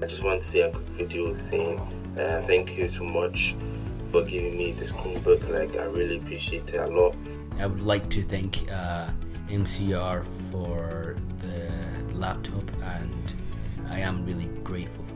I just want to say a quick video saying thank you so much for giving me this Chromebook. Like, I really appreciate it a lot. I would like to thank MCR for the laptop, and I am really grateful for